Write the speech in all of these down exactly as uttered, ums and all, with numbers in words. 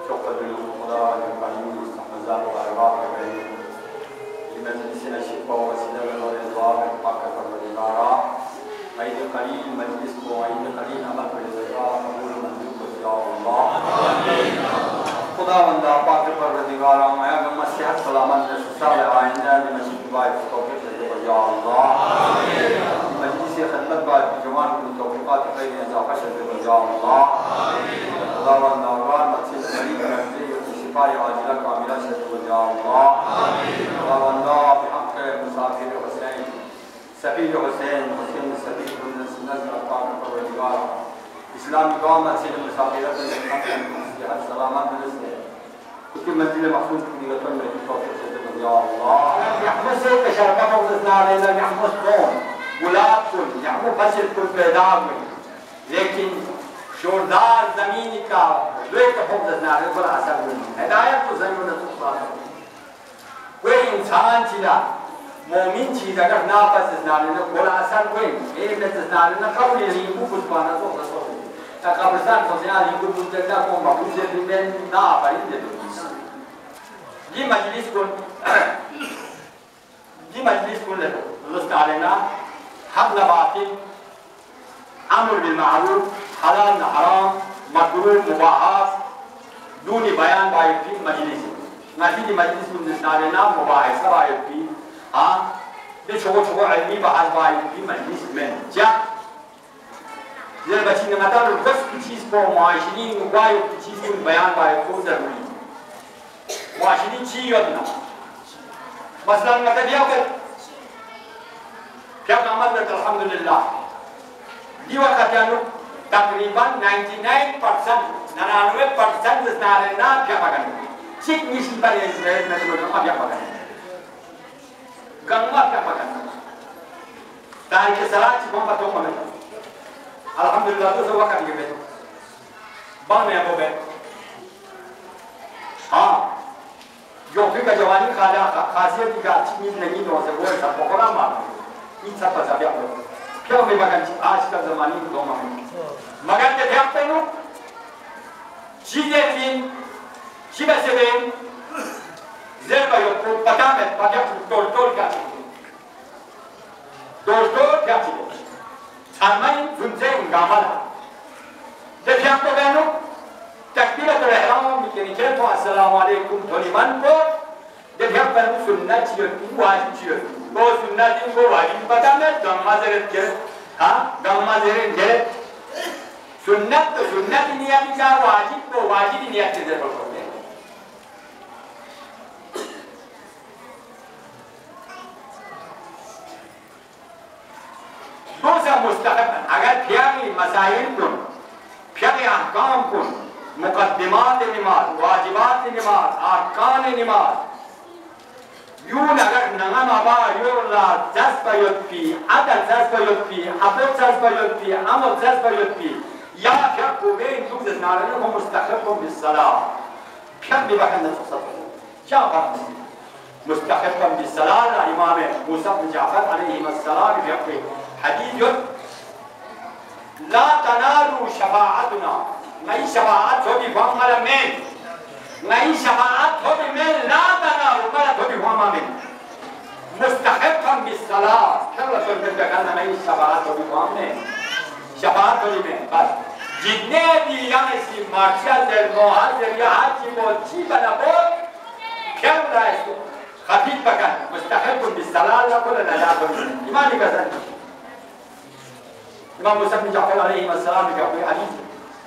شكرا للخضراء والقليل استحمزان وأرواح الكريم لمجلسنا الشفاء وسلام والرضوان والحق والإدارة عيد قليل مجلسكم وعيد قليل عمل بالرضا قبول منزلكم يا الله خدا بندہ پاک پروردگار میں اگر صحت سلامت سال آئندہ مسجد بائی توفیق دے یا اللہ مجلس خدمت بائی جوان کو توفیقات خیر اضافہ دے یا اللہ خدا بندہ اور مسجد قریب رکھتے شفاء عاجلہ کاملہ دے یا اللہ خدا بندہ بحق مسافر حسین سفیر حسین حسین سفیر بن سنت پاک پروردگار اسلامی قوم مسجد مسافرت ہر سلامات درست ہے اس کی منزل مخصوص کی لطن میں توفیق سے یا اللہ يحمس سيد شركة فوزنا علينا يحمس كون گلاب کن يحمس فصل کن پیدا ہوئی لیکن شوردار زمینی کا دویت فوزنا علينا بلا اثر ہوئی ہدایت کو زمین سبحانہ کوئی انسان چیزا مومن چیز اگر ناپسزنا علينا بلا اثر ہوئی ایک نتزنا علينا قولی ریمو کسبانا تو رسول قبرستان سوسیال یکو بودتا کو مبوز دیدن نا آفرین دیدن یہ مجلس کن یہ مجلس کن لدو رست علينا حق باطل امر بالمعروف حلال حرام مکروه مباحات دون بیان باید فی مجلس نتیجه مجلس کن رست علينا مباحثه باید فی ها ده شغل شغل علمی بحث باید فی مجلس من جا زیر بچی نمتار بس کی چیز کو معاشرین مقاید کی چیز کو بیان باید کو ضروری معاشرین چی یادنا مثلا مطلب یا کر کیا کامل کرتا الحمدللہ دی وقت یانو تقریبا نائنٹی نائن پرسنٹ ننانوے پرسنٹ نارنا کیا پکنے چک نیشن پر اسرائیل میں تو کیا پکنے گنگا کیا پکنے تاریخ سراج کو پتوں کو ملتا alhamdulillah tu semua kan gitu. Bang ni apa bet? हाँ, जो भी कजवानी खाया खासियत की का चीज़ नहीं तो से वो सब पकड़ा मार, इन सब पर सब याद रखो। क्यों मैं मगन आज का ज़माने में दो मगन, मगन के ध्यान पे नो, चीज़ें तीन, चीज़ें से बेन, ज़ेर का यो को पता में पता तोड़ तोड़ क्या चीज़, तोड़ तोड़ क्या चीज़ Almain funzeng gamala. Jadi apa beno? Takbiratul ihram mikir kita assalamu alaikum toliman ko. Jadi apa beno sunnah cium, wajib cium. Ko sunnah cium ko wajib pada med gamma zeret ke. Ha? Gamma zeret ke. Sunnah to sunnah ini yang kita wajib ko wajib ini yang kita perlu. دوسرا مستحب اگر پیاری مسائل کن پیاری احکام کن مقدمات نماز واجبات نماز ارکان نماز یون اگر نغم ابا یولا جذب یدفی عدل جذب یدفی حفظ جذب یدفی عمل جذب یدفی یا پیر کو بین دوز نارنه کو مستحب کن بالصلاة پیر بی بخن نفسد کیا فرق مستحب کن بالصلاة امام موسی بن جعفر علیه السلام بیقی حديث لا تنالوا شفاعتنا نئی شفاعت ہو بھی فهم ملا من نئی شفاعت ہو بھی من لا تنالوا ملا ہو بھی فهم من مستحقا بالصلاة کیا رسول پر جگانا نئی شفاعت ہو بھی فهم من شفاعت ہو بھی من بس جتنے بھی یہاں سی مارشل در محاضر یا حاجی وہ چی بنا بود کیا رہا اس کو خفیف بکن مستحقا بالصلاة لکل نجات ہو بھی ایمانی کا سن امام موسی بن جعفر علیہ السلام کا کوئی حدیث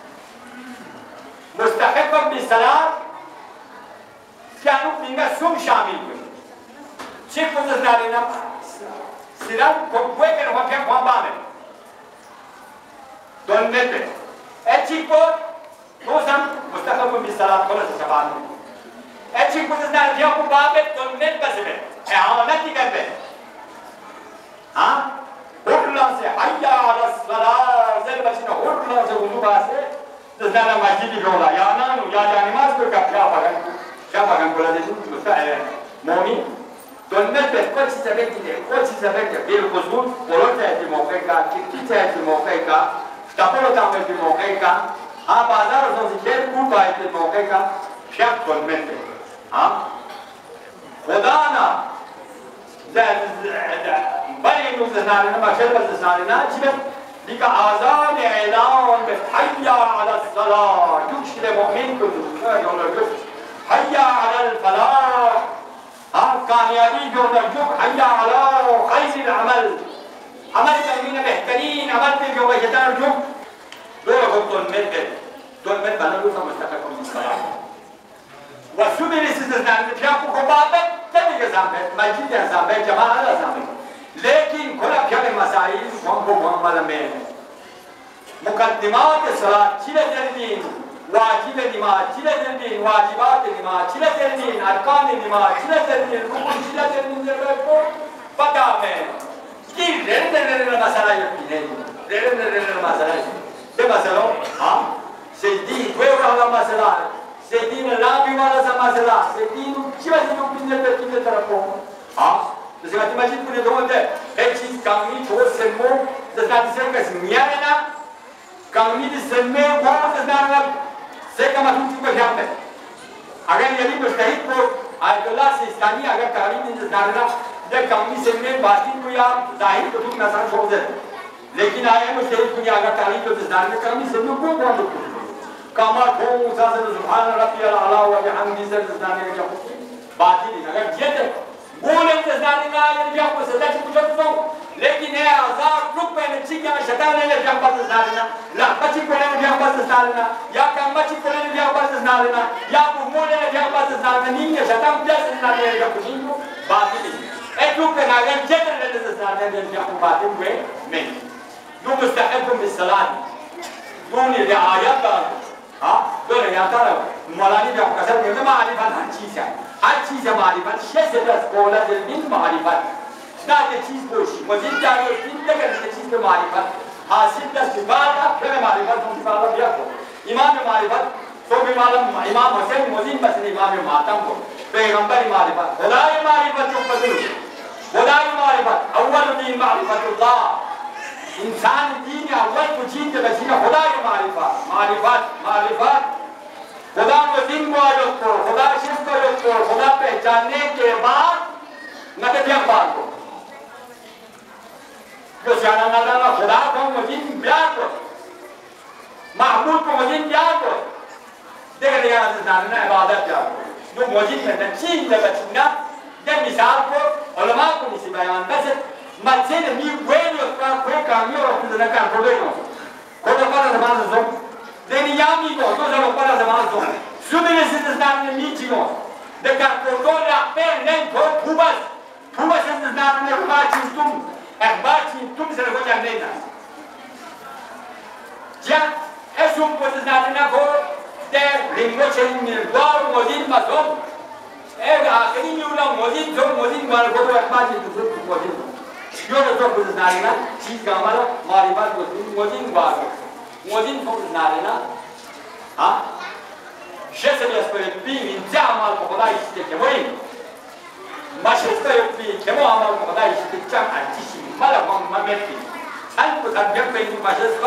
مستحقا بالصلاة کیانو بینگا سم شامل ہوئی چیک پوزس نارینا سیران کوئی کر ہوا کیا خواب آمیں دون میں پہ اے چیک پوز موسم مستحقا بالصلاة کھولا سے شبان میں اے چیک پوزس نارینا کیا خواب آمیں دون میں پہ سے اے آمانتی کر پہ ہاں ہرلان سے حیا علی الصلاة زل بچنا ہرلان سے وضو باسے دزنانا مسجدی گولا یا نانو یا جانماز کو کیا کیا پاگن کیا پاگن گولا دیدن مستحب مومن دونت به کوچ سبکی ده کوچ سبکی بالخصوص قرآن تهدی موقع کا کی تهدی موقع کا تپلو تامل موقع کا ها بازار زوزی که کو باید موقع کا شك کن مثل ها خدانا بني نو زنارنا ما شرب زنارنا جب لك آذان اعلان بحي على الصلاة يكشف المؤمن كله يقول لك حي على الفلاح ها كاميابی يقول لك حي على خير العمل عمل تأمين بهترين عمل تجوا وجدان جو دور خطون مدة دور مدة بنلو سمستقبل الصلاة وسوبر استثناء بياكو كبابة تبي زامبة مجيد زامبة جماعة زامبة لكن كل أحيان المسائل هم هم ملمين مقدمات الصلاة كلا تردين واجب النماز كلا تردين واجبات النماز كلا تردين أركان النماز كلا تردين ركوع كلا تردين جربوا بدامه كي رين رين المسألة يبينه رين رين المسألة ده مسألة ها سيدي توي على مسألة سيدين لا بيوالا سماسلا سيدين كيف سيدو بينه بينه ترى ها Jadi macam punya doa deh. Hekis kami terus semua tetapi saya kasih miarna kami di semua orang tetapi saya kami tu juga siapa. Agar jadi berkait pun ayatullah sistani agar kami di tetapi dia kami semua batin punya zahir tu tu nasar soal. Lekin ayat berkait punya agar kami tu tetapi kami semua pun orang tu. Kamar pun usaha subhanallah rabbiyal ala wa bihamdihi tetapi dia batin agar dia tu بولن تزداننا يرجع بسدات بجدهم لكن هي أزار لوك بين الشيء ما شتانا يرجع بسداننا لا بتشي كلنا يرجع بسداننا يا كم بتشي كلنا يرجع بسداننا يا بمول يرجع بسداننا نيجي شتام بسداننا يرجع بسينو باقي أكلوك بناعن جدنا للزداننا يرجع باقي وين من دو مستحقهم بالصلاة دون الرعاية ها دون الرعاية مولاني بيعو كسر من ما عليه فان هالشيء هر چیز معرفت شش دست قولت علم معرفت نه یه چیز باشی مزید جایی این دیگر یه چیز به معرفت حاصل دست بعد که معرفت اون بالا بیا کن امام معرفت تو بیمارم امام حسین مزید بس امام ماتم کو پیغمبر معرفت خدای معرفت جو بدل خدای معرفت اول دین معرفت الله انسان دین اول کو چیز به چیز خدای معرفت معرفت معرفت खुदा को दिन मुआवज़ को खुदा शिफ़ को खुदा पहचानने के बाद नतीजा बात को जो जाना ना ना खुदा को मुझे ब्याह को महबूब को मुझे ब्याह को देखा देखा ना जाना इबादत क्या जो मुझे में नचीन जब चीना जब मिसाल को उलमा को निसी बयान बस मस्जिद में वेल उसका कोई कामियों और कुछ ना कर पड़ेगा खुदा पर ज़मान ज़ों Deni yami go, to za para za mazo. Subire se znane mičimo. Da ka kodola per nem to kubas. Kubas se znane bači tum. Eh bači tum se go janena. Ja, esum po se znane na go de ringo chen mi go modin mazom. Eh akhiri mi ula modin to modin mar go to bači to modin. Yo to po se znane na cheez gamala maribat go modin ba. مودين فوق النارنا ها شسر يسبر بي من جامع القضاء يشتكي وين ما شسر بي كم عمل القضاء يشتكي كم أنتشي مالا ما ممتي هل بتر جنب بين ما شسر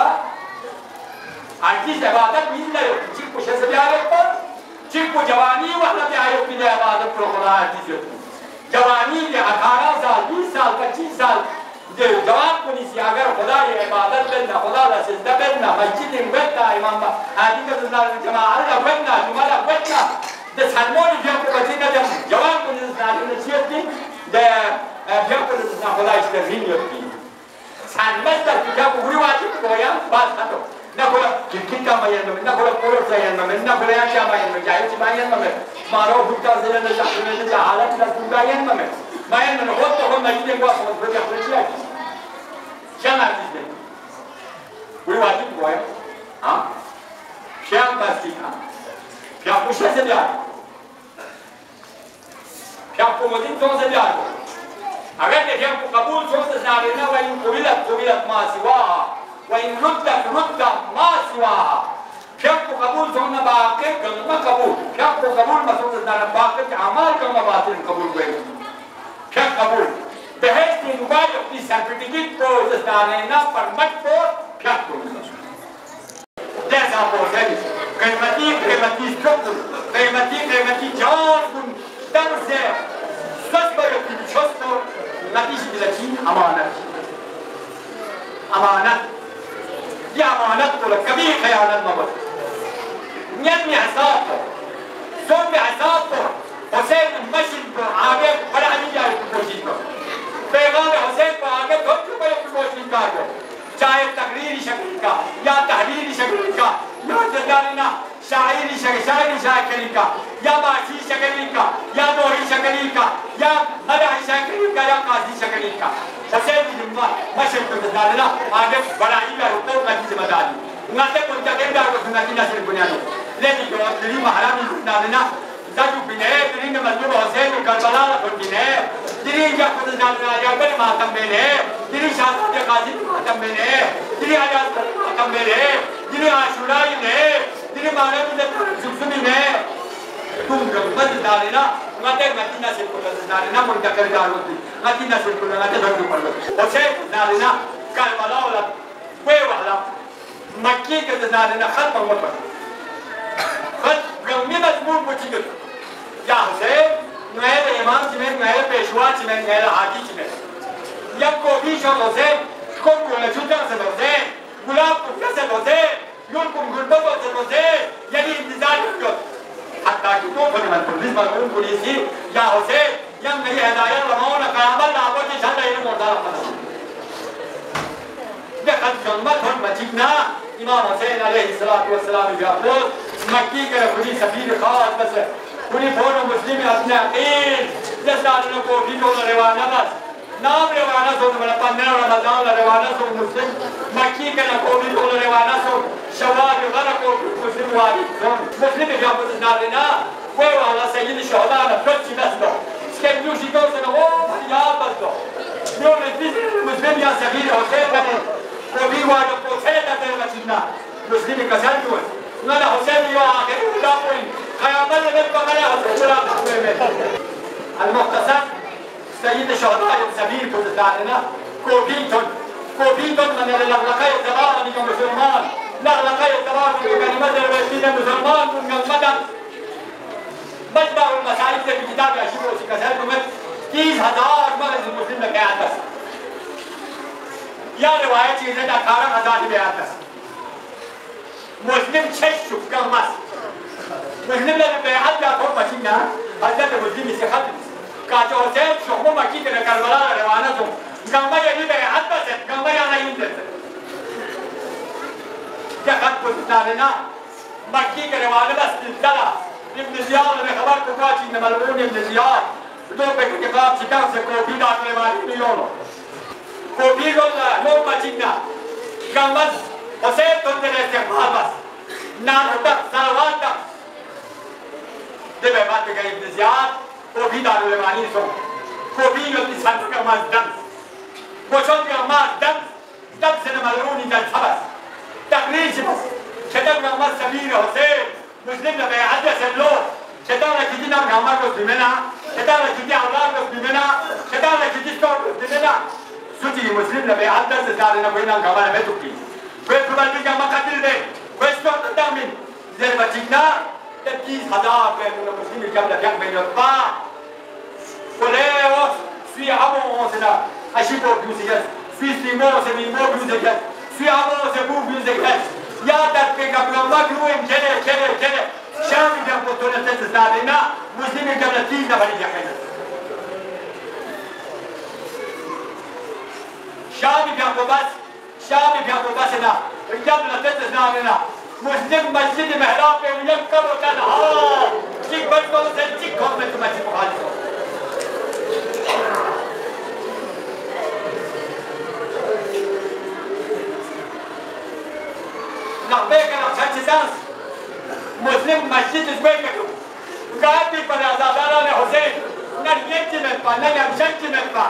أنتشي عبادة مين لا يشتكي كم شسر يعرف شكو جواني ولا بيعرف مين عبادة القضاء أنتشي جواني لأثارا سال बीस साल पच्चीस साल जवाब को नहीं अगर खुदा ये इबादत करना खुदा ला सिजदा करना मस्जिद में बैठना इमाम आदि का सुनना जमात का बैठना जुमाला बैठना de salmoni via को बचेगा जब जवाब को नहीं सुनना चाहिए थी de via को नहीं सुनना खुदा इसके ज़िंदगी की salmon तक क्या पूरी वाजिब को या बात खत्म ना कोई कितनी का मायन में ना कोई पूरा सायन में ना कोई क्या मायन में जाए ची मायन में मारो भुट्टा से ना जाने में जा हालत ना सुनायन में मायन में हो तो हम नहीं देंगे आप समझ के अपने क्या नाती है? कोई वाजिब हुआ है? हाँ? क्या बास्ती था? क्या पूछे से बिहार? क्या आपको मजीद सोच से बिहार को? अगर देखिए आपको कबूल सोच से जाने ना वही कुबिलत कुबिलत माँ सिवा वही रुद्दत रुद्दत माँ सिवा क्या आपको कबूल सोचना बाके गंगा कबूल क्या आपको कबूल मसोच से जाना बाके अमाल गंगा बातें कबूल हुए क्या कबूल बहस की दुकान अपनी सर्टिफिकेट को इस्ताने ना परमत को क्या करूँ जैसा बोल रही قیمتی قیمتی سکون قیمتی قیمتی جان کن درس سوز باید چست و نتیجه دلچین امانت امانت یہ امانت کو کبھی خیانت مت نیت میں حساب کو سب میں حساب کو حسین مشن کو آگے بڑھانی جائے کوشش کو پیغام حسین کو آگے بڑھنے کی کوشش کرو چاہے تقریری شکل کا یا تحریری شکل کا یا جزارینا شاعری شکل شاعری شکل کا یا باسی شکل کا یا دوہری شکل کا یا مدحی شکل کا یا قاضی شکل کا حسین کی ذمہ مشن کو جزارینا آگے بڑھائی کا حکومت کی ذمہ داری ناتے کو جگہ کو سنتی نسل بنیادی لیکن جو اپنی محرمی جزارینا زادو بنه درین مظلوم حسین کربلا را بنه درین یا خود جاننا یا بر ماتم بنه درین شاهزاده قاضی ماتم بنه درین آیات ماتم بنه درین عاشورای نه درین مانه بوده سبسمی نه تون گمبد دارنا ماته مدینه سے کو دارنا منتقل داروتی مدینه سے کو ماته بندو پڑو حسین دارنا کربلا ولا کوئی والا مکی کے دارنا ختم ہو پڑ خط گمی مضمون پوچھیے یا حسین نویر امام چمین نویر پیشوا چمین نویر حاجی چمین یا کوبی شد حسین کم گوله چوتن سد حسین گلاب کفته سد حسین یون کم گلبا سد حسین یعنی انتظار کرد حتی که تو کنی من پولیس مرمون پولیسی یا حسین یا میری هدایت رمون قیامت لابا که شد اینو مردار کنم ده خد جنبت هم مچیک نه امام حسین علیه السلام بیافروز مکی کے خودی سفیر خاص بس خودی فورو مسلم اپنے عقیل جس دارنے کو بھی تو روانہ بس نام روانہ سو مطلب پندرہ رمضان روانہ سو مسلم مکی کے کو بھی تو روانہ سو شوال غرا کو مسلم والی مسلم جو آپ دارنا وہ والا سید الشهداء نفسي بس دو سكن يوشي توسن او يا بس دو يوم مسلم يا سفير حسين بني وبي واجب توسن تبغى مسلم كسر دوس نانا حسين يو آخر ولا کوئی قیامت میں بغیر حسین ولا میں المختصر سید الشهداء سبیر کو دارنا کوبیتون کوبیتون من لغلقه زمان کی مسلمان لغلقه زمان کی کلمت الوحید مسلمان من مدن مجمع المسائل سے کتاب اشیاء اسی کا ہے میں تیس ہزار مرض مسلم میں آتا یا روایت چیزیں اٹھارہ ہزار میں آتا مسلم چش شوف كم مس مسلم لما بيعدي أقوم ماشينا هذا مسلم يسخط كاتو حسين شوفوا مكي كنا كربلاء روانتهم كم ما يجي بيعد بس كم ما يانا يندر كخط بستاننا مكي كروانة بس تلا ابن زياد में खबर को काची न मलबून ابن زياد दो पे के बाप चिका से को भी डालने वाली मिलियनों को भी रोला नो मचीना कमस حسين تندرس يقابس نام تك سلوات تك دبي بات كي ابن زياد كوبي دارو لماني سو كوبي يوتي سانت كماز دم وشون كماز دم دم سنة ملعوني جال حبس تقريش بس شدق كماز سبيل حسين مسلم لما يعدي سلو شدق لكي نام كماز مسلمنا شدق لكي أولاد مسلمنا شدق لكي ستور مسلمنا سوتي مسلم لما يعدي سلو نام كماز متوكي questo valica macadilde questo tammin del vagina del dix हजार per una muslim kam la yak ben pa koleo si amo sena ashipo musical si si mo se mi mo musical si amo se bu musical ya dat ke kabla makru en kene kene kene shami da potona tete zadena muslim kam la tiza bali yakena shami da bas شامي في أبو بسنا الجبلة تتزناننا مسلم مسجد محراب ينكر وتنهار جيك بلقوا سنجيك هم من مسجد مخالفة نحبيك أنا شانش سانس مسلم مسجد زبيكتو قاعد في بنازادانا حسين نريتي من با نريمشنتي من با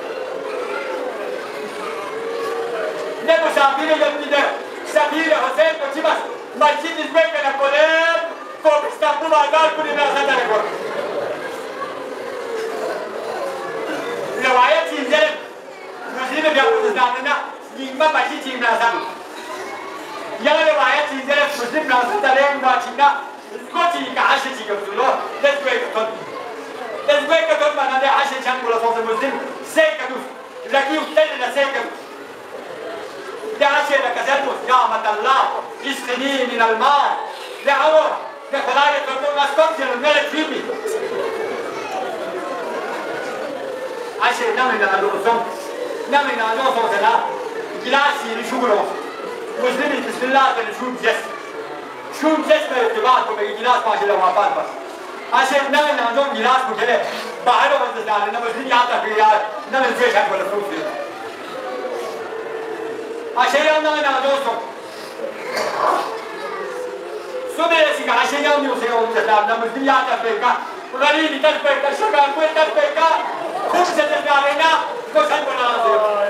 ne musafiri yaptı Sabir Hüseyin Koçibas Masjid İzmir kana kolem ko İstanbul Azar kuni nasada rekor rivayet çizgiler Müslüman yapıldığında yirmi başı çizgiler ya rivayet çizgiler مسلم ناس تلين باتشينا سكوتي كعشة تيجي let's break a ton let's break a ton ما نادي عشة كان ولا صوت المسلم سيكدوس لكن يستنى لسيكدوس ده عشة لكذبوس يا مت الله اسقني من الماء دعوة ده خلايا تقول مسكوت الملك فيبي عشة نامنا على الأسم نامنا على صوتنا جلاسي لشغله مسلمين بسم الله بنشوف جسم شوف جسم ارتباط بجلاس ماشي لو عطان بس عشان نعمل عندهم جلاس وكذا بعده بس ده لأن مسلمين يعطى في يا نعمل فيش هاد ولا فلوس ده عشان نعمل عندهم سوبر سيك عشان يوم يوصلون ده لأن مسلمين يعطى في كا غريب يتسبب كشجع كوي يتسبب كا خوش تسبب علينا خوش هاد ولا نصير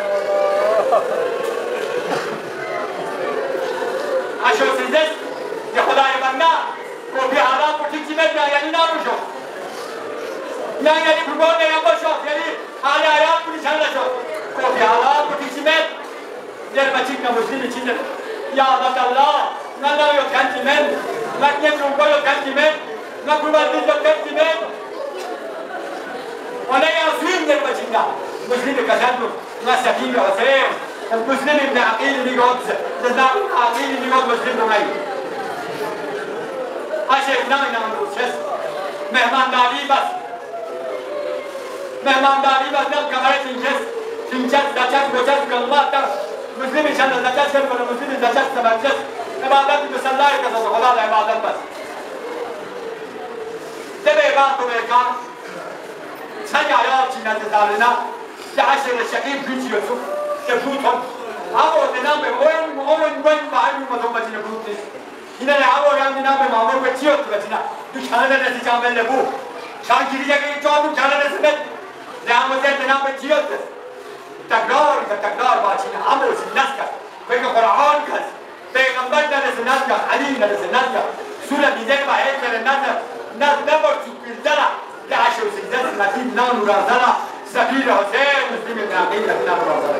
عشان سيدس يا خدای بنده کوپی حالا پوتیکی مت یعنی نامشو نه یعنی پروبان نه باشو یعنی حالا آیات پولی چند لشو کوپی حالا پوتیکی مت در بچیک نموزنی چیزه یا عبد الله نه نه یو کنتی من نه کنتی اونگا یو کنتی من نه پروبان دیز یو کنتی من و نه یاسویم در بچیک نه مسلم کسندو نه سفیم حسین مسلم ابن عقیل نگاه زدن عقیل نگاه مسلم نمایی عشق نمی نمون چس مهمانداری بس مهمانداری بس نم کمره تینجس تینجس دچس بچس کلمات در مسلمی چند دچس کن کنه مسلمی دچس سبچس عبادت بسالله کسا خدا لا عبادت بس تبه بان تو میکان سنگ آیات چینت دارنا که عشق شکیم پیچی یسو که بوتون اما دنام به اون اون اون باهمی مطمئن نبود نیست این لعبه هم دینا به مامور بچیات بچینا تو چهار نتی جامل لبو شان کیریه که تو هم چهار نتی بچ لعبه زد دینا بچیات تکرار تکرار بچینا امر سنت کرد به قرآن کرد پیغمبر در سنت کرد علی در سنت کرد سوره دیگر با هیچ کل نت نت نبود سکیلدلا لعش و سکیل نتیب نان ورازلا سفیر حسین مسلم ابن عقیل نتیب ورازلا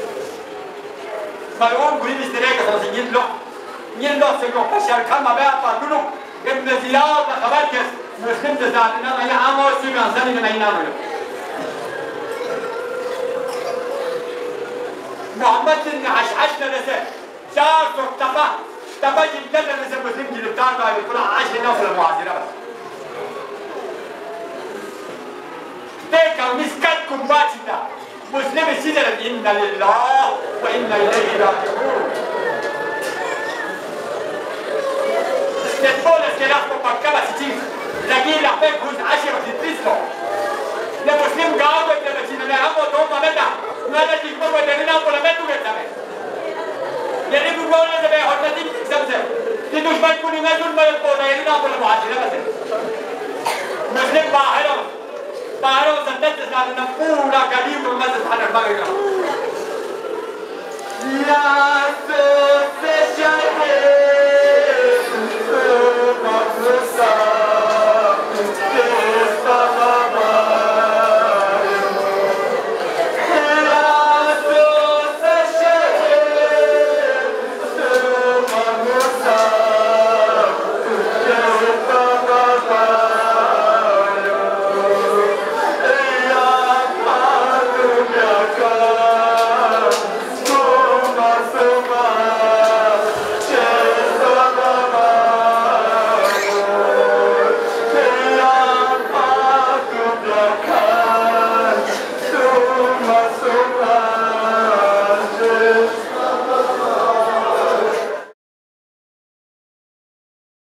ملعون گریب استریک سازینید لو این دو سگو پشر کم به پاتونو ابن زیاد خبر کس مسلم تزادنا ما یه آموزی میانزنی من این آموزی محمد بن عشعش نرسه شار تو تفا تفا جدا نرسه مسلم گرفتار باید کلا عشق نفر المعاصره بس تیکا مسکت کن باچیدا مسلم سیدر این لله و این الیه راجعون Después que las compactaba si chis, la guía pe cruz ashe o tristo. Le muslim gawo de la china le amo to mameta, no le digo que de na por la metu que sabe. Le digo que no le ve hota di sabse. Ti dushman ko ni nazur mal ko de na por la muhajira base. Muslim baharo. Baharo santat na pura galim ko mazat hana bagara. La se se